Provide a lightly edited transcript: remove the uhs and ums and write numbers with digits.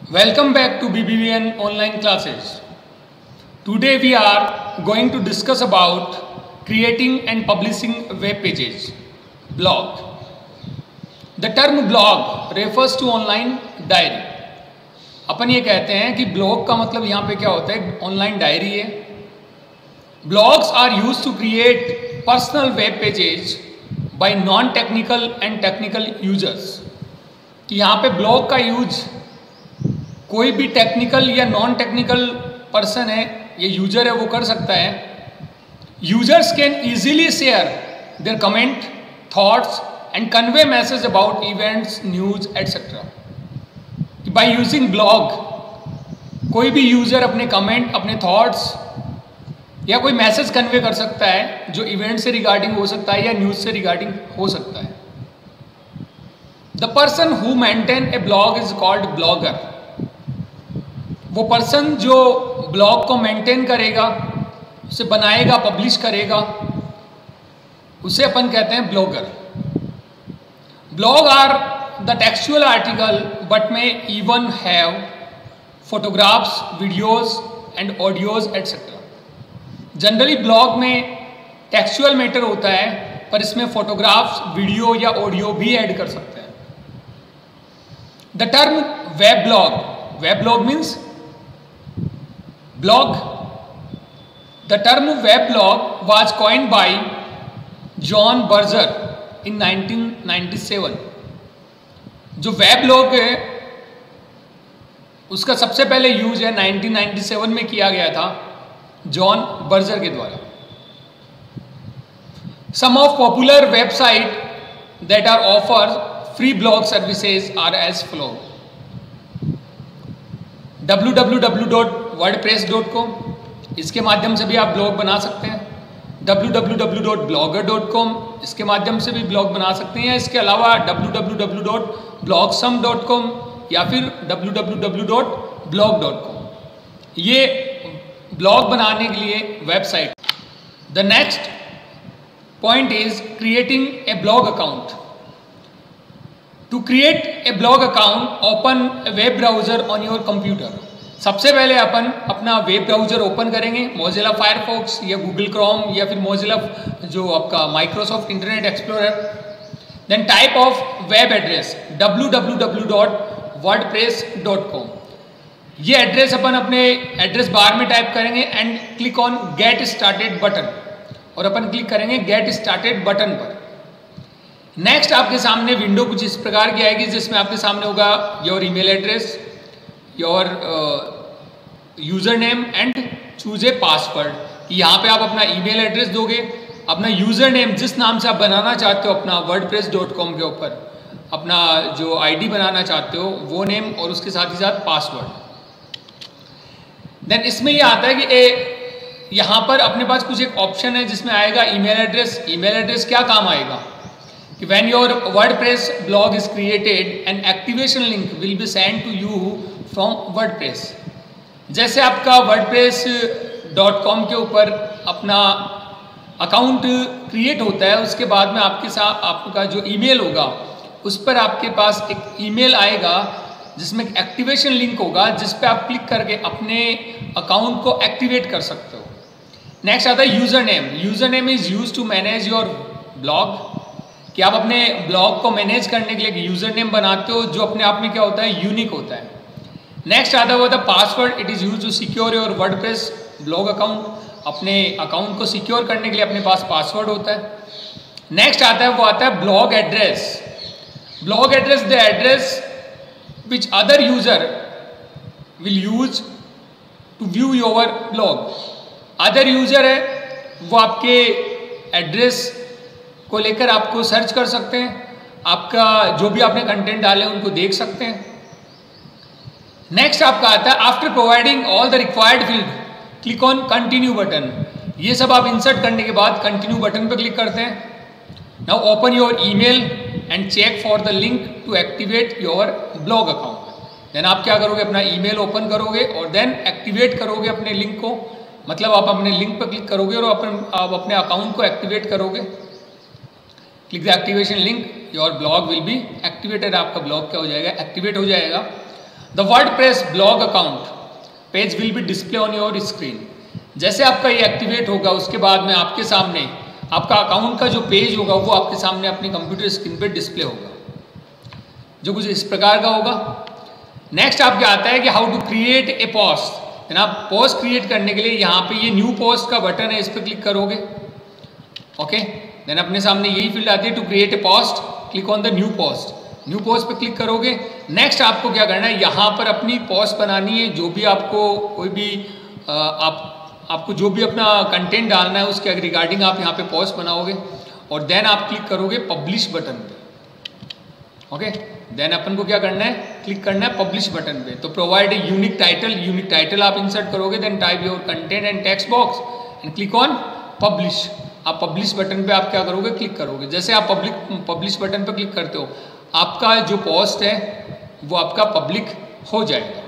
Welcome back to BBVN online classes. Today we are going to discuss about creating and publishing web pages, blog. The term blog refers to online diary. अपन ये कहते हैं कि blog का मतलब यहाँ पे क्या होता है, ऑनलाइन डायरी है. Blogs are used to create personal web pages by non-technical and technical users. कि यहाँ पे blog का यूज कोई भी टेक्निकल या नॉन टेक्निकल पर्सन है, ये यूजर है, वो कर सकता है. Users can easily share their comment, thoughts and convey message about events, news etcetera. By using blog कोई भी यूजर अपने कमेंट, अपने थॉट्स या कोई मैसेज कन्वे कर सकता है जो इवेंट से रिगार्डिंग हो सकता है या न्यूज से रिगार्डिंग हो सकता है. The person who maintain a blog is called blogger. वो पर्सन जो ब्लॉग को मेंटेन करेगा, उसे बनाएगा, पब्लिश करेगा, उसे अपन कहते हैं blogger. Blog are the textual article but may even have photographs, videos and audios etcetera. Generally blog में टेक्सचुअल मैटर होता है, पर इसमें फोटोग्राफ्स, वीडियो या ऑडियो भी ऐड कर सकते हैं. The term web blog means blog. The term web blog was coined by John Berger in 1997. जो वेब ब्लॉग है उसका सबसे पहले यूज है 1997 में किया गया था जॉन बर्जर के द्वारा. Some of popular websites that are offer free blog services are as follow: www.wordpress.com, इसके माध्यम से भी आप ब्लॉग बना सकते हैं. www.blogger.com, इसके माध्यम से भी ब्लॉग बना सकते हैं. इसके अलावा www.blogsome.com या फिर www.blog.com, ये ब्लॉग बनाने के लिए website. The next point is creating a blog account. To create a blog account, open a web browser on your computer. सबसे पहले अपन अपना वेब ब्राउजर ओपन करेंगे, मोजिला फायरफॉक्स या गूगल क्रोम या फिर मोजिला जो आपका Microsoft Internet Explorer. Then type of web address www.wordpress.com. ये एड्रेस अपन अपने एड्रेस बार में टाइप करेंगे and click on get started button, और अपन क्लिक करेंगे गेट स्टार्टेड बटन पर. नेक्स्ट आपके सामने विंडो कुछ इस प्रकार की आएगी, जिसमें आपके सामने होगा your email address, your user name and choose a password. यहाँ पे आप अपना ईमेल एड्रेस दोगे, अपना यूज़र नेम जिस नाम से आप बनाना चाहते हो अपना wordpress.com के ऊपर अपना जो आईडी बनाना चाहते हो वो नेम, और उसके साथ ही साथ पासवर्ड. देन इसमें ये आता है कि यहाँ पर अपने पास कुछ एक ऑप्शन है जिसमें आएगा ईमेल एड्रेस. ईमेल एड्रेस क्या काम आएगा कि when your WordPress blog is created, an activation link will be sent to you from WordPress. जैसे आपका wordpress.com के ऊपर अपना अकाउंट क्रिएट होता है, उसके बाद में आपके साथ आपका जो ईमेल होगा उस पर आपके पास एक ईमेल आएगा जिसमें एक एक्टिवेशन लिंक होगा, जिस पे आप क्लिक करके अपने अकाउंट को एक्टिवेट कर सकते हो. नेक्स्ट आता है user name. User name is use to manage your blog, कि आप अपने ब्लॉग को मैनेज करने के लिए एक यूज़र नेम बनाते हो जो अपने आप में क्या होता है, यूनिक होता है. नेक्स्ट आता हुआ था password. It is use to secure your WordPress blog account. अपने अकाउंट को सिक्योर करने के लिए अपने पास पासवर्ड होता है. नेक्स्ट आता है वो आता है blog address. Blog address the address which other user will use to view your blog. Other user है वो आपके एड्रेस को लेकर आपको सर्च कर सकते हैं, आपका जो भी आपने कंटेंट डाले उनको देख सकते हैं. नेक्स्ट आपका आता है after providing all the required field click on continue button. ये सब आप इंसर्ट करने के बाद कंटिन्यू बटन पर क्लिक करते हैं. Now open your email and check for the link to activate your blog account. Then आप क्या करोगे, अपना ईमेल ओपन करोगे और देन एक्टिवेट करोगे अपने लिंक को, मतलब आप अपने लिंक पर क्लिक करोगे और आप अपने अकाउंट को एक्टिवेट करोगे. Click the activation link, your blog will be activated. आपका ब्लॉग क्या हो जाएगा, एक्टिवेट हो जाएगा. The WordPress blog account page will be display on your screen. जैसे आपका ये एक्टिवेट होगा उसके बाद में आपके सामने आपका अकाउंट का जो पेज होगा वो आपके सामने अपनी कंप्यूटर स्क्रीन पे डिस्प्ले होगा, जो कुछ इस प्रकार का होगा। नेक्स्ट आपके आता है कि how to create a post. जनाब पोस्ट क्रिएट करने के लिए यहाँ पे ये न्यू पोस्ट का बटन है, इस पर क्लिक करोगे। ओके, देन अपने सामने यही फील्ड आती है to create a post, click on the new post. New post पे क्लिक करोगे। नेक्स्ट आपको क्या करना है, यहाँ पर अपनी पोस्ट बनानी है, जो भी आपको कोई भी आपको जो भी अपना कंटेंट डालना है उसके रिगार्डिंग आप यहाँ पे पोस्ट बनाओगे और देन आप क्लिक करोगे पब्लिश बटन पे। ओके, देन अपन को क्या करना है, क्लिक करना है पब्लिश बटन पे। तो प्रोवाइड ए यूनिक टाइटल आप इंसर्ट करोगे, then type your content and text box and click on publish. आप पब्लिश बटन पे आप क्या करोगे, क्लिक करोगे। जैसे आप पब्लिश बटन पे क्लिक करते हो आपका जो पोस्ट है वो आपका पब्लिक हो जाएगा।